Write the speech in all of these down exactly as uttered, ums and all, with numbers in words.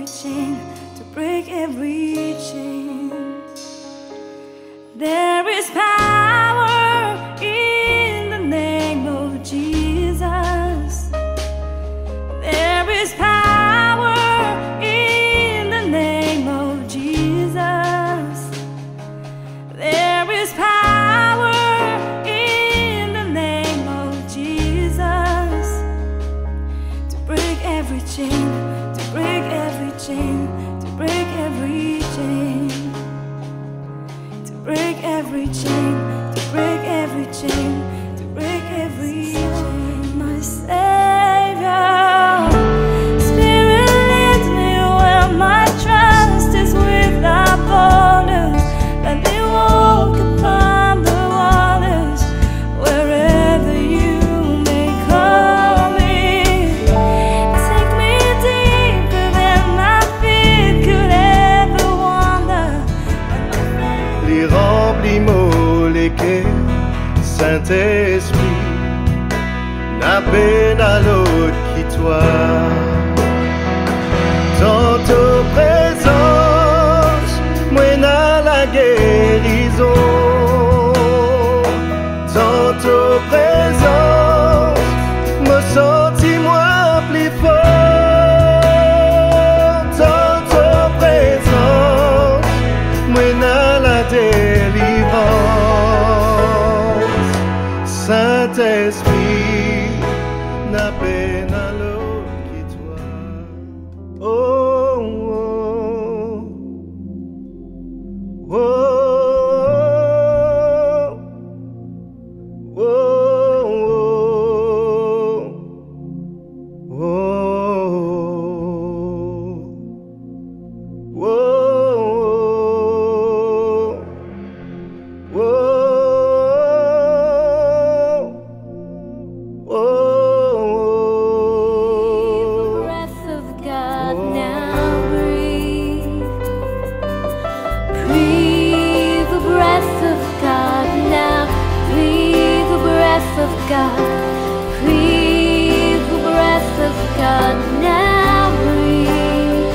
chain, to break every chain. There is power in the name of Jesus. There is power in the name of Jesus. There is power in the name of Jesus to break every chain, to break every chain, to break every chain, to break every chain, to break every chain, to break every chain. My Savior, Spirit leads me where my trust is without borders. Let me walk upon the waters wherever you may call me. Take me deeper than my feet could ever wander. Les remplis mots, les quais, Saint-Esprit, n'a peine à l'autre qui toi. Tantôt présence, moi n'a la guérison. Tantôt présence, me senti moi plus fort. Tantôt présence, moi n'a la délivrance. Saint-Esprit, n'a peine à l'autre qui toi. Oh, oh, oh, oh, oh, oh, oh, oh. God, breathe the breath of God now, breathe.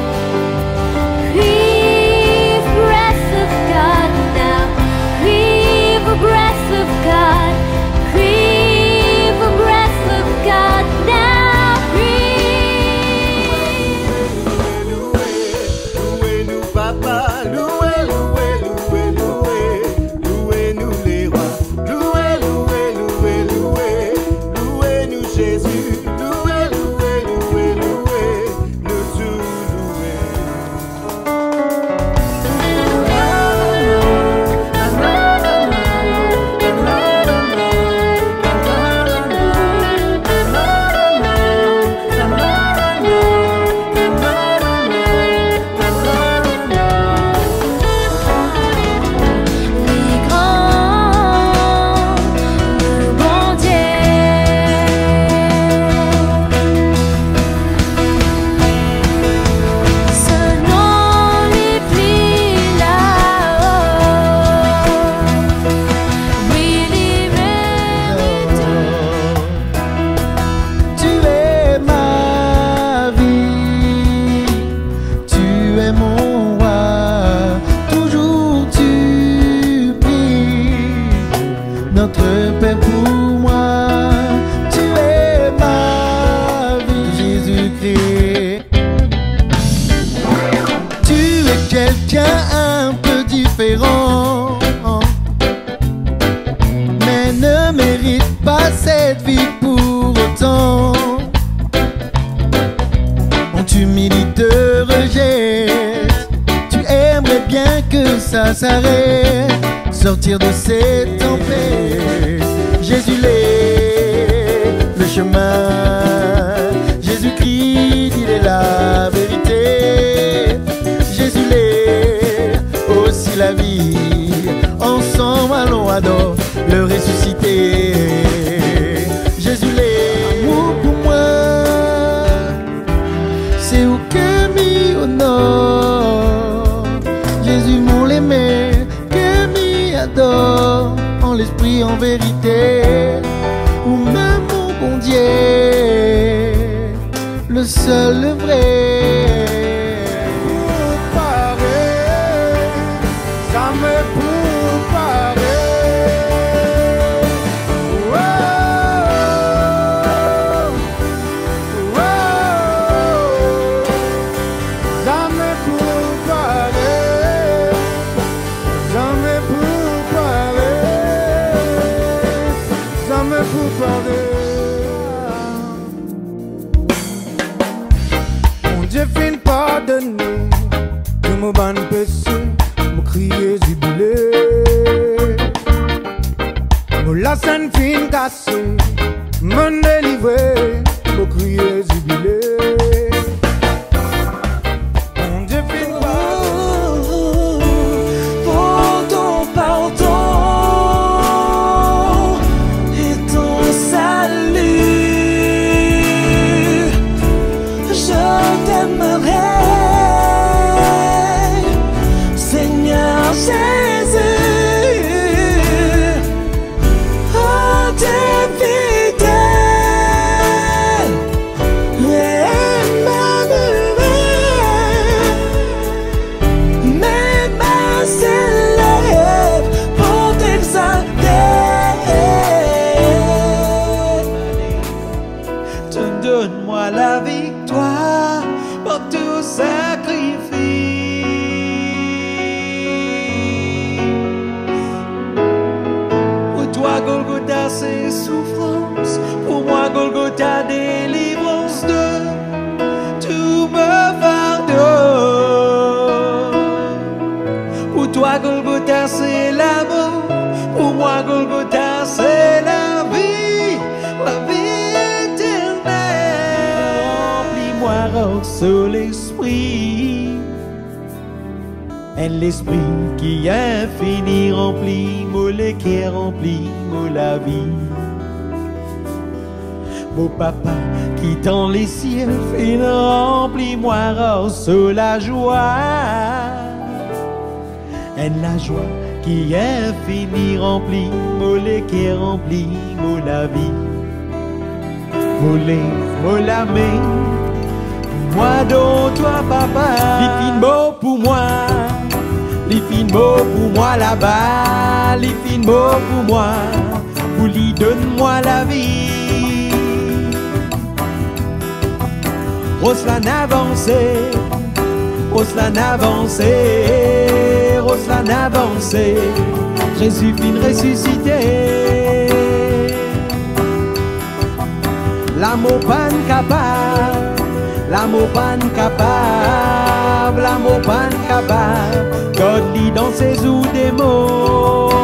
Breathe the breath of God now, breathe the breath of God, breathe the breath of God now, breathe. Louez, louez-nous papa, louez, louez, louez, louez, louez-nous les rois, louez, louez, louez, louez, louez-nous Jésus, louez, louez, louez, louez, nous tout louez. Les grands, le bon Dieu, selon les plis là-haut, oui, Tu es ma vie, tu es mon roi, toujours tu pries, notre Père pour moi. Tu es ma vie, Jésus-Christ. Tu es quelqu'un un peu différent, mais ne mérite pas cette vie pour autant. On t'humilie, te rejette. Tu aimerais bien que ça s'arrête, sortir de cette tempête. Jésus l'est le chemin, Jésus-Christ il est la vérité. Jésus l'est aussi la vie, ensemble allons adorer le ressuscité. Jésus l'est amour pour moi, c'est où que m'y honore. Jésus mon l'aimé, que m'y adore, en l'esprit en vérité, ou même mon bon Dieu, le seul, le vrai. donne-moi la victoire par tout sacrifice. Pour toi, Golgotha, c'est souffrance. Pour moi, Golgotha, délivrance de tout me fardeau. Pour toi, Golgotha, c'est l'amour. Pour moi, Golgotha, c'est la vie, la vie éternelle. Remplis-moi, roc sur l'esprit. Et l'esprit qui est infini remplit-moi le cœur, remplis-moi la vie. Mon papa qui tend les cieux, fais remplis-moi, roc sur la joie. Et la joie qui est infinie remplis-moi le cœur, remplis-moi la vie. Moi lève-moi la main, moi dans toi papa. Les fines mots pour moi, les fines mots pour moi là-bas, les fines mots pour moi, pour lui donne-moi la vie. Roslan avancé, Roslan avancé, Roslan avancé, Jésus fin ressuscité. L'amour pan capable, l'amour pan capable, l'amour pan capable, God lit dans ses ou des mots.